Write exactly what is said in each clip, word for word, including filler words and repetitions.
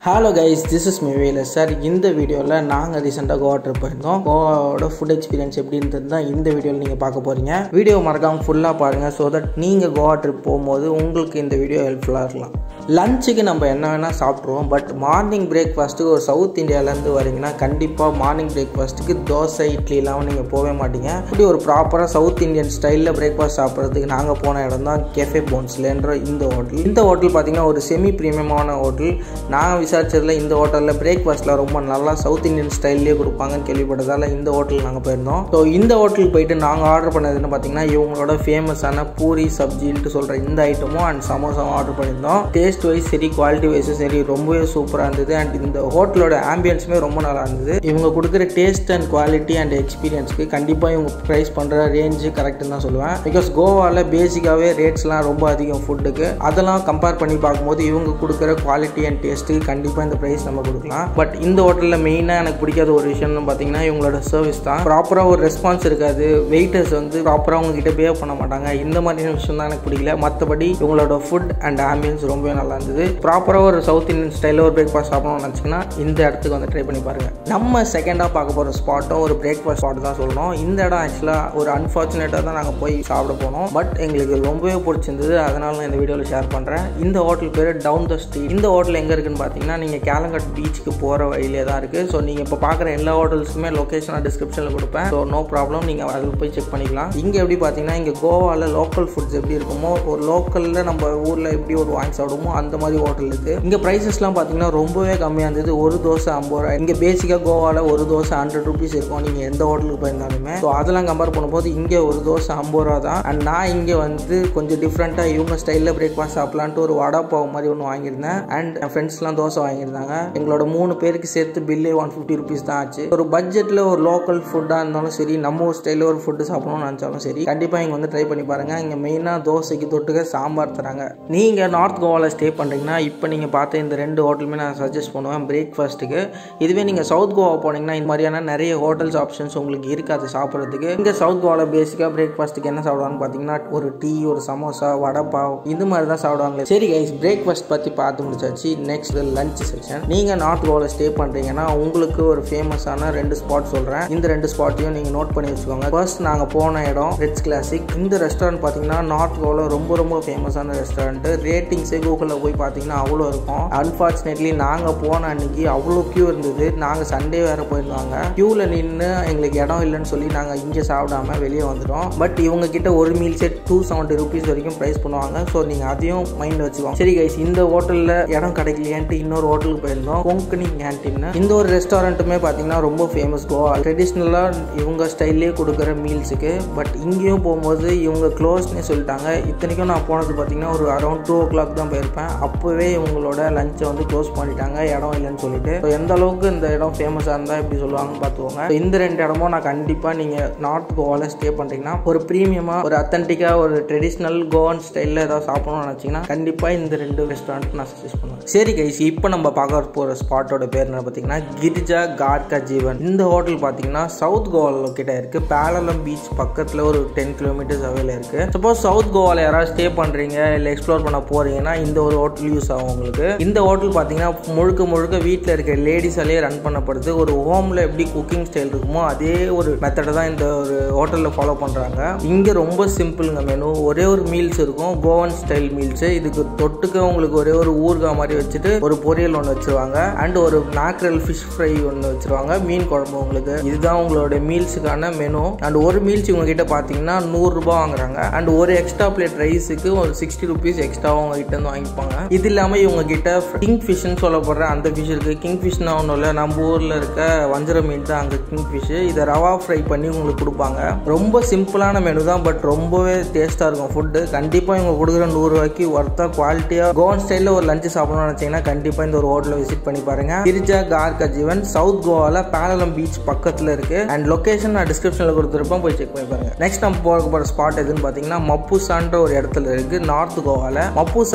Hello guys, this is me Vela sir. இந்த வீடியோல நாங்க ரீசன்ட்டா கோவா ட்ரிப் போயிருந்தோம். கோவாவோட ஃபுட் எக்ஸ்பீரியன்ஸ் எப்படி இருந்தது தான் இந்த வீடியோல நீங்க பார்க்க போறீங்க. வீடியோ மறக்காம ஃபுல்லா பாருங்க so that நீங்க கோவா ட்ரிப் போகும்போது உங்களுக்கு இந்த வீடியோ ஹெல்ப்ஃபுல்லா இருக்கலாம். லஞ்சுக்கு நம்ம என்ன வேணா சாப்பிடுவோம் பட் மார்னிங் பிரேக்ஃபாஸ்ட்டுக்கு ஒரு சவுத் இந்தியாவிலேருந்து வரீங்கன்னா கண்டிப்பாக மார்னிங் பிரேக்ஃபாஸ்ட்டுக்கு தோசை இட்லி இல்லாமல் நீங்கள் போகவே மாட்டீங்க. இப்படி ஒரு ப்ராப்பராக சவுத் இந்தியன் ஸ்டைலில் பிரேக்ஃபாஸ்ட் சாப்பிட்றதுக்கு நாங்கள் போன இடம் தான் கேஃபே போன்ஸ்லேன்ற இந்த ஹோட்டல். இந்த ஹோட்டல் பார்த்தீங்கன்னா ஒரு செமி ப்ரீமியமான ஹோட்டல். நான் விசாரிச்சதில் இந்த ஹோட்டலில் பிரேக்ஃபாஸ்ட்டில் ரொம்ப நல்லா சவுத் இந்தியன் ஸ்டைல்லேயே கொடுப்பாங்கன்னு கேள்விப்பட்டதால் இந்த ஹோட்டல் நாங்கள் போயிருந்தோம். ஸோ இந்த ஹோட்டலுக்கு போயிட்டு நாங்கள் ஆர்டர் பண்ணதுன்னு பார்த்தீங்கன்னா இவங்களோட ஃபேமஸான பூரி சப்ஜின்ட்டு சொல்கிற இந்த ஐட்டமும் அண்ட் சமோசாவும் ஆர்டர் பண்ணியிருந்தோம். டேஸ்ட் வைஸ் சரி, குவாலிட்டி வைஸும் சரி ரொம்பவே சூப்பராக இருந்தது. அண்ட் இந்த ஹோட்டலோட ஆம்பியன்ஸுமே ரொம்ப நல்லா இருந்தது. இவங்க கொடுக்குற டேஸ்ட் அண்ட் குவாலிட்டி அண்ட் எக்ஸ்பீரியன்ஸ்க்கு கண்டிப்பாக இவங்க ப்ரைஸ் பண்ணுற ரேஞ்சு கரெக்டுன்னு தான் சொல்லுவேன். பிகாஸ் கோவாவில் பேசிக்காகவே ரேட்ஸ்லாம் ரொம்ப அதிகம் ஃபுட்டுக்கு. அதெல்லாம் கம்பேர் பண்ணி பார்க்கும்போது இவங்க கொடுக்குற குவாலிட்டி அண்ட் டேஸ்ட்டுக்கு கண்டிப்பாக இந்த ப்ரைஸ் நம்ம கொடுக்கலாம். பட் இந்த ஹோட்டலில் மெயினாக எனக்கு பிடிக்காத ஒரு விஷயம்னு பார்த்தீங்கன்னா இவங்களோட சர்வீஸ் தான். ப்ராப்பராக ஒரு ரெஸ்பான்ஸ் இருக்காது. வெயிட்டர்ஸ் வந்து ப்ராப்பராக உங்ககிட்ட பிஹேவ் பண்ண மாட்டாங்க. இந்த மாதிரியான விஷயம் தான் எனக்கு பிடிக்கல. மற்றபடி இவங்களோட ஃபுட் அண்ட் ஆம்பியன்ஸ் ரொம்பவே நல்லா இருந்தது. ப்ராப்பராக ஒரு சவுத் இந்தியன் ஸ்டைலில் ஒரு பிரேக்ஃபாஸ்ட் சாப்பிடணும்னு நினச்சிங்கன்னா இந்த இடத்துக்கு வந்து ட்ரை பண்ணி பாருங்கள். நம்ம செகண்டாக பார்க்க போகிற ஸ்பாட்டும் ஒரு பிரேக்ஃபாஸ்ட் ஸ்பாட் தான் சொல்லணும். இந்த இடம் ஆக்சுவலாக ஒரு அன்ஃபார்ச்சுனேட்டாக தான் நாங்கள் போய் சாப்பிட போனோம். பட் எங்களுக்கு ரொம்பவே பிடிச்சிருந்தது. அதனால நான் இந்த வீடியோவில் ஷேர் பண்ணுறேன். இந்த ஹோட்டல் பேர் டவுன் த ஸ்ட்ரீட். இந்த ஹோட்டல் எங்கே இருக்குன்னு பார்த்தீங்கன்னா நீங்கள் கேலங்கட் பீச்சுக்கு போகிற வழியிலே தான் இருக்குது. ஸோ நீங்கள் இப்போ பார்க்குற எல்லா ஹோட்டல்ஸுமே லொக்கேஷனாக டிஸ்கிரிப்ஷனில் கொடுப்பேன். ஸோ நோ ப்ராப்ளம், நீங்கள் அதில் போய் செக் பண்ணிக்கலாம். இங்கே எப்படி பார்த்தீங்கன்னா இங்கே கோவாவில் லோக்கல் ஃபுட்ஸ் எப்படி இருக்குமோ ஒரு லோக்கலில் நம்ம ஊரில் எப்படி ஒரு வாங்கி சாப்பிடுமோ அந்த மாதிரி ஹோட்டல் இருக்குது. இங்கே ப்ரைஸஸ்லாம் பார்த்தீங்கன்னா ரொம்பவே கம்மியாக இருந்தது. ஒரு தோசை ஐம்பது ரூபா. இங்கே பேசிக்காக கோவாவில் ஒரு தோசை ஹண்ட்ரட் ருபீஸ் இருக்கும் நீங்கள் எந்த ஹோட்டலுக்கு போயிருந்தாலுமே. ஸோ அதெல்லாம் கம்பேர் பண்ணும்போது இங்கே ஒரு தோசை ஐம்பது ரூபா தான். அண்ட் நான் இங்கே வந்து கொஞ்சம் டிஃப்ரெண்ட்டாக இவங்க ஸ்டைலில் பிரேக்ஃபாஸ்ட் சாப்பிட்லான்ட்டு ஒரு வடா பாவ் மாதிரி ஒன்று வாங்கியிருந்தேன். அண்ட் என் ஃப்ரெண்ட்ஸ்லாம் தோசை வாங்கியிருந்தாங்க. எங்களோட மூணு பேருக்கு சேர்த்து பில்லே ஒன் ஃபிஃப்டி ருபீஸ் தான் ஆச்சு. ஒரு பட்ஜெட்டில் ஒரு லோக்கல் ஃபுட்டாக இருந்தாலும் சரி, நம்ம ஒரு ஸ்டைலில் ஒரு ஃபுட்டு சாப்பிடணும்னு நினச்சாலும் சரி, கண்டிப்பாக இங்கே வந்து ட்ரை பண்ணி பாருங்கள். இங்கே மெயினாக தோசைக்கு தொட்டுக்க சாம்பார் தராங்க. நீங்கள் நார்த் கோவாவில் ஸ்டே பண்ணுறீங்கன்னா இப்போ நீங்கள் பார்த்த இந்த ரெண்டு ஹோட்டலுமே நான் சஜஸ்ட் பண்ணுவேன் பிரேக்ஃபாஸ்ட்டுக்கு. இதுவே நீங்கள் சவுத் கோவா போனீங்கன்னா இந்த மாதிரியான நிறைய ஹோட்டல்ஸ் ஆப்ஷன்ஸ் உங்களுக்கு இருக்காது சாப்பிட்றதுக்கு. இங்கே சவுத் கோவாவில் பேசிக்காக பிரேக்ஃபாஸ்ட்டுக்கு என்ன சாப்பிடுவாங்கன்னு பார்த்தீங்கன்னா ஒரு டீ, ஒரு சமோசா, வடைப்பாவ் இது மாதிரி தான் சாப்பிடுவாங்க. சரி கைஸ், பிரேக்ஃபாஸ்ட் பற்றி பார்த்து முடிச்சாச்சு. Next lunch section. நீங்கள் நார்த் கோவாவில் ஸ்டே பண்ணுறீங்கன்னா உங்களுக்கு ஒரு ஃபேமஸான ரெண்டு ஸ்பாட் சொல்கிறேன். இந்த ரெண்டு ஸ்பாட்டையும் நீங்கள் நோட் பண்ணி வச்சுக்கோங்க. ஃபர்ஸ்ட் நாங்கள் போன இடம் ரிட்ஸ் கிளாசிக். இந்த ரெஸ்டாரண்ட் பார்த்தீங்கன்னா நார்த் கோவாவில் ரொம்ப ரொம்ப ஃபேமஸான ரெஸ்டாரண்ட். ரேட்டிங்ஸே கூகுளில் போய் பார்த்தீங்கன்னா அவ்வளோ இருக்கும். அன்ஃபார்ச்சுனேட்லி நாங்கள் போன அன்னைக்கு அவ்வளோ க்யூ இருந்தது. நாங்கள் சண்டே வேறு போயிருந்தாங்க. க்யூவில் நின்று எங்களுக்கு இடம் இல்லைன்னு சொல்லி நாங்கள் இங்கே சாப்பிடாம வெளியே வந்துட்டோம். பட் இவங்க கிட்ட ஒரு meal set two seventy rupees வரைக்கும் ப்ரைஸ் பண்ணுவாங்க. ஸோ நீங்கள் அதையும் மைண்ட் வச்சுக்கோங்க. சரி கைஸ், இந்த ஹோட்டலில் இடம் கிடைக்கலையான்ட்டு இன்னொரு ஹோட்டலுக்கு போயிருந்தோம், கோக்னி கேன்டீன். இந்த ஒரு ரெஸ்டாரண்ட்டுமே பார்த்தீங்கன்னா ரொம்ப ஃபேமஸ் கோவா. ட்ரெடிஷ்னலாக இவங்க ஸ்டைல்லே கொடுக்குற மீல்ஸுக்கு. பட் இங்கேயும் போகும்போது இவங்க க்ளோஸ்னே சொல்லிட்டாங்க. இத்தனைக்கும் நான் போனது பார்த்தீங்கன்னா ஒரு அரௌண்ட் டூ ஓ கிளாக் தான் போயிருப்பேன். அப்போவே இவங்களோட லஞ்சை வந்து க்ளோஸ் பண்ணிட்டாங்க இடம் இல்லைன்னு சொல்லிட்டு. ஸோ எந்த அளவுக்கு இந்த இடம் ஃபேமஸாக இருந்தால் எப்படி சொல்லுவாங்கன்னு பார்த்துக்கோங்க. இந்த ரெண்டு இடமும் நான் கண்டிப்பாக நீங்கள் நார்த் கோவாவில் ஸ்டே பண்ணுறீங்கன்னா ஒரு ப்ரீமியமாக ஒரு அத்தன்டிக்காக ஒரு ட்ரெடிஷ்னல் கோவன் ஸ்டைலில் ஏதாவது சாப்பிடணும்னு நினச்சிங்கன்னா கண்டிப்பாக இந்த ரெண்டு ரெஸ்டாரண்ட் நான் சஜஸ்ட் பண்ணுவேன். சரி கைஸ், இப்போ நம்ம பார்க்க போகிற ஸ்பாட்டோட பேர் என்ன பார்த்தீங்கன்னா கிரிஜா கார் ஜீவன். இந்த ஹோட்டல் பார்த்தீங்கன்னா சவுத் கோவாவில் கிட்ட இருக்குது. பேலலம் பீச் பக்கத்தில் ஒரு டென் கிலோமீட்டர்ஸ் அவையில் இருக்குது. சப்போஸ் சவுத் கோவாவில் யாராவது ஸ்டே பண்ணுறீங்க இல்லை எக்ஸ்ப்ளோர் பண்ண போகிறீங்கன்னா இந்த ஒரு ஹோட்டல் யூஸ் ஆகும் உங்களுக்கு. இந்த ஹோட்டல் பார்த்தீங்கன்னா முழுக்க முழுக்க வீட்டில் இருக்க லேடிஸாலே ரன் பண்ணப்படுது. ஒரு ஹோமில் எப்படி குக்கிங் ஸ்டைல் இருக்குமோ அதே ஒரு மெத்தடை தான் இந்த ஒரு ஹோட்டலில் ஃபாலோ பண்ணுறாங்க. இங்கே ரொம்ப சிம்பிளுங்க மெனு. ஒரே ஒரு மீல்ஸ் இருக்கும், கோவன் ஸ்டைல் மீல்ஸு. இதுக்கு தொட்டுக்க உங்களுக்கு ஒரே ஒரு ஊறுகாய் மாதிரி வச்சுட்டு ஒரு பொரியல் ஒன்று வச்சுருவாங்க. அண்ட் ஒரு மேக்ரல் ஃபிஷ் ஃப்ரை ஒன்று வச்சுருவாங்க, மீன் குழம்பு உங்களுக்கு. இதுதான் உங்களோட மீல்ஸுக்கான மெனு. அண்ட் ஒரு மீல்ஸ் இவங்க கிட்ட பார்த்தீங்கன்னா நூறுரூபா வாங்குறாங்க. அண்ட் ஒரு எக்ஸ்ட்ரா பிளேட் ரைஸுக்கு ஒரு சிக்ஸ்டி ருபீஸ் எக்ஸ்ட்ராவும் அவங்க கிட்ட இருந்து வாங்கிப்பாங்க. இது இல்லாமல் இவங்க கிட்ட கிங் ஃபிஷ்ன்னு சொல்லப்படுற அந்த ஃபிஷ் இருக்குது. கிங் ஃபிஷ்னா ஒன்றும் இல்லை, நம்ம ஊரில் இருக்க வஞ்சர மீன் தான் அங்கே கிங் ஃபிஷ். இதை ரவா ஃப்ரை பண்ணி உங்களுக்கு கொடுப்பாங்க. ரொம்ப சிம்பிளான மெனு தான், பட் ரொம்பவே டேஸ்ட்டாக இருக்கும் ஃபுட்டு. கண்டிப்பாக இவங்க கொடுக்குற நூறுரூவாய்க்கு ஒர்த்தாக குவாலிட்டியாக கோவன் ஸ்டைலில் ஒரு லஞ்சு சாப்பிடணும்னு நினச்சிங்கன்னா கண்டிப்பாக இந்த ஒரு ஹோட்டலில் விசிட் பண்ணி பாருங்கள். கிரிஜா கார் ஜீவன் சவுத் கோவாவில் பேலலம் பீச் பக்கத்தில் இருக்குது. அண்ட் லொக்கேஷன் நான் டிஸ்கிரிப்ஷனில் கொடுத்துருப்பேன், போய் செக் பண்ணி பாருங்கள். நெக்ஸ்ட் நம்ம போக போகிற ஸ்பாட் எதுன்னு பார்த்தீங்கன்னா மப்புசான்ற ஒரு இடத்துல இருக்குது நார்த் கோவாவில். மப்புசாவில்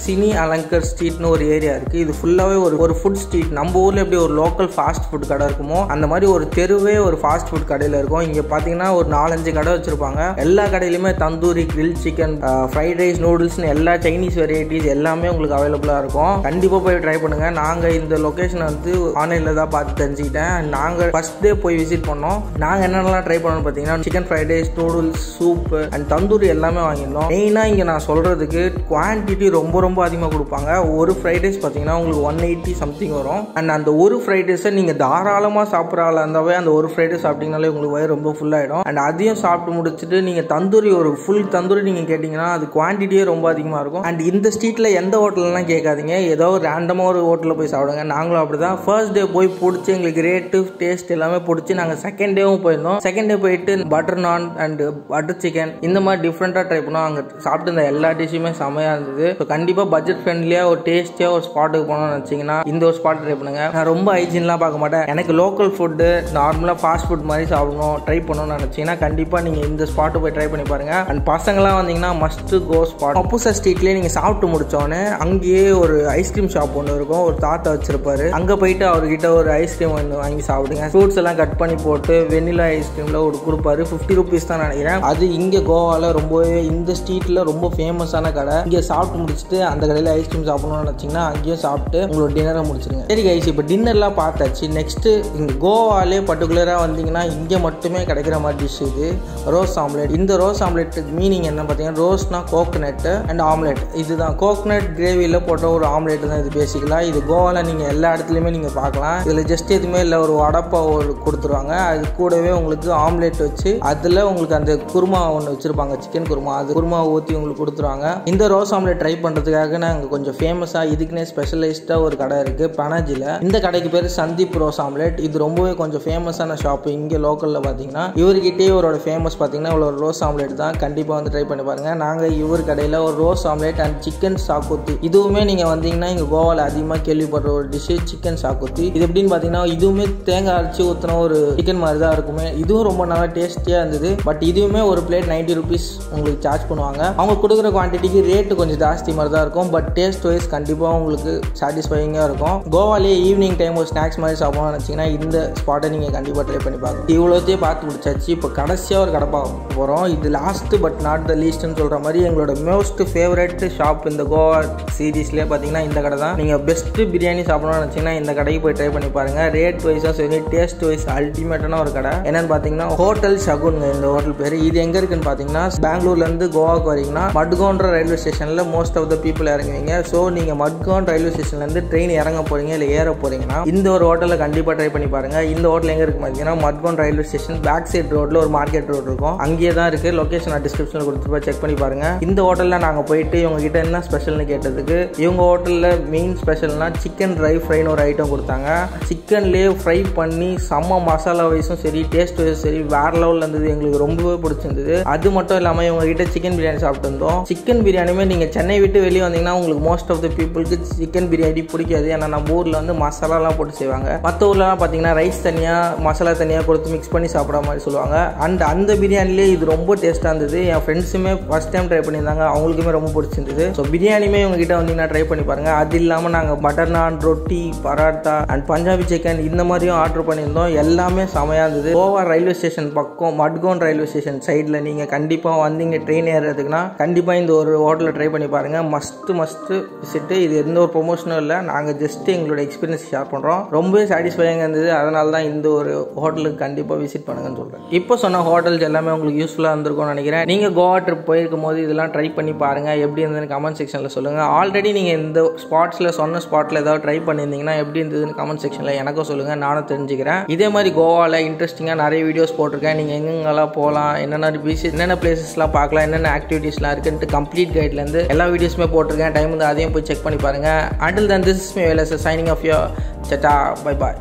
Cine Alankar ஸ்ட்ரீட்னு ஒரு ஏரியா இருக்குது. இது ஃபுல்லாகவே ஒரு ஒரு ஃபுட் ஸ்ட்ரீட். நம்ம ஊரில் எப்படி ஒரு லோக்கல் ஃபாஸ்ட் ஃபுட் கடை இருக்குமோ அந்த மாதிரி ஒரு தெருவே ஒரு ஃபாஸ்ட் ஃபுட் கடையில் இருக்கும். இங்கே பார்த்தீங்கன்னா ஒரு நாலஞ்சு கடை வச்சுருப்பாங்க. எல்லா கடையிலுமே tandoori, grill chicken, fried rice, நூடுல்ஸ்னு எல்லா சைனீஸ் வெரைட்டிஸ் எல்லாமே உங்களுக்கு அவைலபிளாக இருக்கும். கண்டிப்பாக போய் ட்ரை பண்ணுங்கள். நாங்கள் இந்த லொக்கேஷனை வந்து ஆன்லைனில் தான் பார்த்து தெரிஞ்சுக்கிட்டேன். நாங்கள் ஃபர்ஸ்ட் டே போய் விசிட் பண்ணோம். நாங்கள் என்னென்னலாம் ட்ரை பண்ணோம்னு பார்த்தீங்கன்னா chicken fried rice, noodles, soup and tandoori எல்லாமே வாங்கியிருந்தோம். மெயினாக இங்கே நான் சொல்கிறதுக்கு குவான்டிட்டி ரொம்ப ரொம்ப அதிகமாக கொடுப்பாங்க. ஒரு ஃப்ரைட் ரைஸ் பார்த்தீங்கன்னா உங்களுக்கு ஒன் எயிட்டி சம்திங் வரும். அண்ட் அந்த ஒரு ஃப்ரைட் ரைஸை நீங்கள் தாராளமாக சாப்பிட்ற ஆள் இருந்தாவே அந்த ஒரு ஃப்ரைட் ரைஸ் சாப்பிட்டீங்கனாலே உங்களுக்கு வயிறு ரொம்ப ஃபுல்லாகிடும். அண்ட் அதையும் சாப்பிட்டு முடிச்சுட்டு நீங்கள் தந்தூரி ஒரு ஃபுல் தந்தூரி நீங்கள் கேட்டிங்கன்னா அது குவான்டிட்டியே ரொம்ப அதிகமாக இருக்கும். அண்ட் இந்த ஸ்ட்ரீட்டில் எந்த ஹோட்டல்லாம் கேட்காதீங்க, ஏதோ ரேண்டமாக ஒரு ஹோட்டலில் போய் சாப்பிடுங்க. நாங்களும் அப்படி தான் ஃபர்ஸ்ட் டே போய் பிடிச்சி எங்களுக்கு ரேட்டு டேஸ்ட் எல்லாமே பிடிச்சி நாங்கள் செகண்ட் டேவும் போயிருந்தோம். செகண்ட் டே போயிட்டு பட்டர் நான் அண்ட் பட்டர் சிக்கன் இந்த மாதிரி டிஃப்ரெண்ட்டாக ட்ரை பண்ணோம். அங்கே சாப்பிட்டு இருந்த எல்லா டிஷ்ஷுமே செமையாக இருந்தது. ஸோ கண்டிப்பாக பட்ஜெட் ஃப்ரெண்ட்லியாக ஒரு டேஸ்டியாக ஒரு ஸ்பாட்டுக்கு போகணும்னு நினச்சிங்கன்னா இந்த ஒரு ஸ்பாட் ட்ரை பண்ணுங்க. நான் ரொம்ப ஹைஜீன்லாம் பார்க்க மாட்டேன். எனக்கு லோக்கல் ஃபுட்டு நார்மலாக ஃபாஸ்ட் ஃபுட் மாதிரி சாப்பிடணும் ட்ரை பண்ணணும்னு நினச்சிங்கன்னா கண்டிப்பாக நீங்கள் இந்த ஸ்பாட்டு போய் ட்ரை பண்ணி பாருங்கள். அண்ட் பசங்களாம் வந்தீங்கன்னா மஸ்ட் கோ ஸ்பாட். மப்புசா ஸ்ட்ரீட்லேயே நீங்கள் சாப்பிட்டு முடிச்சோன்னே அங்கேயே ஒரு ஐஸ்கிரீம் ஷாப் ஒன்று இருக்கும். ஒரு தாத்தா வச்சிருப்பாரு. அங்கே போயிட்டு அவர்கிட்ட ஒரு ஐஸ்கிரீம் ஒன்று வாங்கி சாப்பிடுங்க. ஃப்ரூட்ஸ் எல்லாம் கட் பண்ணி போட்டு வெண்ணிலா ஐஸ்கிரீமில் ஒரு கொடுப்பாரு. ஃபிஃப்டி ருபீஸ் தான் நினைக்கிறேன். அது இங்கே கோவாவில் ரொம்பவே இந்த ஸ்ட்ரீட்டில் ரொம்ப ஃபேமஸான கடை. இங்கே சாப்பிட்டு முடிச்சுட்டு அந்த கடையில் ஐஸ்கிரீம் சாப்பிடணும்னு நினச்சிங்கன்னா அங்கேயும் சாப்பிட்டு உங்களோட டின்னரை முடிச்சிருங்க. சரி கைஸ், இப்போ டின்னர்லாம் பார்த்தாச்சு. நெக்ஸ்ட்டு இங்கே கோவாலே பர்டிகுலராக வந்தீங்கன்னா இங்கே மட்டுமே கிடைக்கிற மாதிரி டிஷ் இது ரோஸ் ஆம்லெட். இந்த ரோஸ் ஆம்லெட்டுக்கு மீனிங் என்ன பார்த்தீங்கன்னா ரோஸ்னா கோகனட் அண்ட் ஆம்லெட். இதுதான் கோகனட் கிரேவியில் போட்ட ஒரு ஆம்லெட் தான் இது பேசிக்கலாக. இது கோவாவில் நீங்கள் எல்லா இடத்துலையுமே நீங்கள் பார்க்கலாம். இதில் ஜஸ்ட் எதுவுமே இல்லை, ஒரு வடப்பா ஒரு கொடுத்துருவாங்க. அது கூடவே உங்களுக்கு ஆம்லெட் வச்சு அதில் உங்களுக்கு அந்த குருமா ஒன்று வச்சுருப்பாங்க, சிக்கன் குருமா. அது குருமா ஊற்றி உங்களுக்கு கொடுத்துருவாங்க. இந்த ரோஸ் ஆம்லெட் ட்ரை பண்ணுறதுக்காக நாங்கள் கொஞ்சம் ஃபேமஸாக இதுக்குன்னே ஸ்பெஷலைஸ்டாக ஒரு கடை இருக்குது பனாஜியில். இந்த கடைக்கு பேர் சந்தீப் ராஸ் ஆம்லெட். இது ரொம்பவே கொஞ்சம் ஃபேமஸான ஷாப்பு இங்கே லோக்கலில் பார்த்தீங்கன்னா. இவர்கிட்டே இவரோட ஃபேமஸ் பார்த்தீங்கன்னா இவ்வளோ ரோஸ் ஆம்லெட் தான். கண்டிப்பாக வந்து ட்ரை பண்ணி பாருங்கள். நாங்கள் இவர் கடையில் ஒரு ரோஸ் ஆம்லெட் அண்ட் சிக்கன் சாக்குத்தி, இதுவுமே நீங்கள் வந்தீங்கன்னா இங்கே கோவாவில் அதிகமாக கேள்விப்படுற ஒரு டிஷ்ஷு சிக்கன் சாக்குத்தி. இது எப்படின்னு பார்த்தீங்கன்னா இதுவுமே தேங்காய் அரைச்சி ஊற்றின ஒரு சிக்கன் மாதிரி தான் இருக்குமே. இதுவும் ரொம்ப நல்லா டேஸ்டியாக இருந்தது. பட் இதுவுமே ஒரு பிளேட் நைன்டி ருபீஸ் உங்களுக்கு சார்ஜ் பண்ணுவாங்க. அவங்க கொடுக்குற குவான்டிட்டிக்கு ரேட்டு கொஞ்சம் ஜாஸ்தி மாதிரி தான் இருக்கும். பட் டேஸ்ட் வைஸ் கண்டிப்பாக உங்களுக்கு சாட்டிஸ்ஃபைங்காக இருக்கும். கோவாலேயே ஈவினிங் டைம் ஒரு ஸ்நாக்ஸ் மாதிரி சாப்பிடணும்னு நினச்சிங்கன்னா இந்த ஸ்பாட்டை நீங்கள் கண்டிப்பாக ட்ரை பண்ணி பார்க்கலாம். இவ்வளோத்தையும் பார்த்து முடிச்சாச்சு. இப்போ கடைசியாக ஒரு கடை பார்க்க போகிறோம். இது லாஸ்ட்டு பட் நாட் த லீஸ்ட்னு சொல்கிற மாதிரி எங்களோட மோஸ்ட் ஃபேவரட் ஷாப் இந்த கோவா சீரீஸ்லேயே பார்த்தீங்கன்னா இந்த கடை தான். நீங்கள் பெஸ்ட்டு பிரியாணி சாப்பிடணும்னு நினச்சிங்கன்னா இந்த கடைக்கு போய் ட்ரை பண்ணி பாருங்கள். ரேட் வைஸாக சரி, டேஸ்ட் வைஸ் அல்டிமேட்டான ஒரு கடை. என்னென்னு பார்த்தீங்கன்னா ஹோட்டல் ஷகுன் இந்த ஹோட்டல் பேர். இது எங்கே இருக்குன்னு பார்த்தீங்கன்னா பெங்களூர்லேருந்து கோவாக்கு வரீங்கன்னா மட்கோன்ற ரயில்வே ஸ்டேஷனில் மோஸ்ட் ஆஃப் த பீப்புள் இறங்குவீங்க. ஸோ நீங்கள் மட்கோன் ரயில்வே ஸ்டேஷன்லேருந்து ட்ரெயின் இறங்க போகிறீங்க இல்லை ஏற போகிறீங்கன்னா இந்த ஒரு ஹோட்டலில் கண்டிப்பாக ட்ரை பண்ணி பாருங்கள். இந்த ஹோட்டல் எங்கே இருக்கு பார்த்தீங்கன்னா மட்கோன் ரயில்வே ஸ்டேஷன் பேக் சைட் ரோட்டில் ஒரு மார்க்கெட் ரோடு இருக்கும். அங்கேயே தான் இருக்குது. லொக்கேஷன் நான் டிஸ்கிரிப்ஷனில் கொடுத்துருப்பா, செக் பண்ணி பாருங்கள். இந்த ஹோட்டலில் நாங்கள் போயிட்டு இவங்க கிட்ட என்ன ஸ்பெஷல்னு கேட்டதுக்கு இவங்க ஹோட்டலில் மெயின் ஸ்பெஷல்னா சிக்கன் ட்ரை ஃப்ரைன்னு ஒரு ஐட்டம் கொடுத்தாங்க. சிக்கன்லேயே ஃப்ரை பண்ணி செம்ம மசாலா வைஸும் சரி, டேஸ்ட் வைஸும் சரி வேற லெவலில் இருந்தது. எங்களுக்கு ரொம்பவே பிடிச்சிருந்தது. அது மட்டும் இல்லாமல் இவங்க கிட்ட சிக்கன் பிரியாணி சாப்பிட்டு இருந்தோம். சிக்கன் பிரியாணியுமே நீங்கள் சென்னை விட்டு வெளியே வந்தீங்கன்னா உங்களுக்கு மோஸ்ட் ஆஃப் த பீப்புளுக்கு சிக்கன் பிரியாணி பிடிக்காது. ஏன்னா நம்ம ஊரில் வந்து மசாலாலாம் போட்டு செய்வாங்க. மற்ற ஊர்லலாம் பார்த்தீங்கன்னா ரைஸ் தனியாக மசாலா தனியாக கொடுத்து மிக்ஸ் பண்ணி சாப்பிட்ற மாதிரி சொல்லுவாங்க. அண்ட் அந்த பிரியாணிலே இது ரொம்ப டேஸ்ட்டாக இருந்தது. என் ஃப்ரெண்ட்ஸுமே ஃபர்ஸ்ட் டைம் ட்ரை பண்ணியிருந்தாங்க. அவங்களுக்குமே ரொம்ப பிடிச்சிருந்தது. ஸோ பிரியாணியுமே இவங்க கிட்ட வந்தீங்கன்னா ட்ரை பண்ணி பாருங்க. அது இல்லாமல் நாங்கள் பட்டர் நான், ரொட்டி, பராட்டா அண்ட் பஞ்சாபி சிக்கன் இந்த மாதிரியும் ஆர்டர் பண்ணியிருந்தோம். எல்லாமே செமையாக இருந்தது. கோவா ரயில்வே ஸ்டேஷன் பக்கம் மட்கோன் ரயில்வே ஸ்டேஷன் சைடில் நீங்கள் கண்டிப்பாக வந்தீங்க ட்ரெயின் ஏறுறதுக்குன்னா கண்டிப்பாக இந்த ஒரு ஹோட்டலில் ட்ரை பண்ணி பாருங்கள். Must must visit. இது எந்த ஒரு ப்ரொமோஷனும் இல்லை, நாங்கள் ஜஸ்ட் எங்களோட எக்ஸ்பீரியன்ஸ் ஷேர் பண்ணுறோம். ரொம்பவே சாட்டிஸ்ஃபையாக இருந்தது. அதனால தான் இந்த ஒரு ஹோட்டலுக்கு கண்டிப்பாக விசிட் பண்ணுங்கன்னு சொல்கிறேன். இப்போ சொன்ன ஹோட்டல்ஸ் எல்லாமே உங்களுக்கு யூஸ்ஃபுல்லாக இருந்திருக்கும்னு நினைக்கிறேன். நீங்கள் கோவா ட்ரிப் போயிருக்கும் போது இதெல்லாம் ட்ரை பண்ணி பாருங்கள். எப்படி இருந்ததுன்னு கமெண்ட் செக்ஷனில் சொல்லுங்கள். ஆல்ரெடி நீங்கள் இந்த ஸ்பாட்ஸில் சொன்ன ஸ்பாட்டில் ஏதாவது ட்ரை பண்ணியிருந்தீங்கன்னா எப்படி இருந்ததுன்னு கமெண்ட் செக்ஷனில் எனக்கும் சொல்லுங்கள், நானும் தெரிஞ்சுக்கிறேன். இதே மாதிரி கோவாவில் இன்ட்ரெஸ்டிங்காக நிறைய வீடியோஸ் போட்டிருக்கேன். நீங்கள் எங்கெங்கெல்லாம் போகலாம், என்னென்ன பீச், என்னென்ன பிளேசஸ்லாம் பார்க்கலாம், என்னென்ன ஆக்டிவிட்டீஸ்லாம் இருக்குன்ட்டு கம்ப்ளீட் கைட்லேருந்து எல்லா வீடியோஸுமே போட்டிருக்கேன். டைம் வந்து அதையும் போய் செக் பண்ணி பாருங்கள். Until then this is me வேலஸ் சைனிங் ஆஃப் யோர் சட்டா. Bye bye.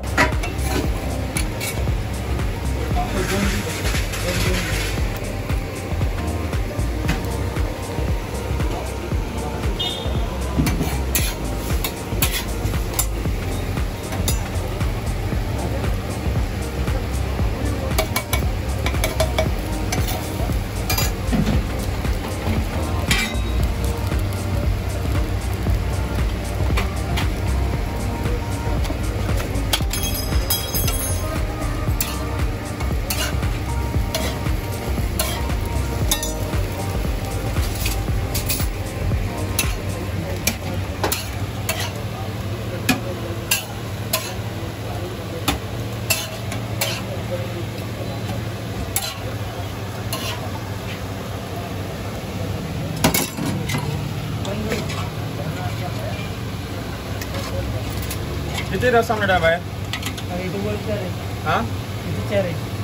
किती रस ऑमलेट हवा आहे? अरे तू बोलतो रे हां किती चार आहे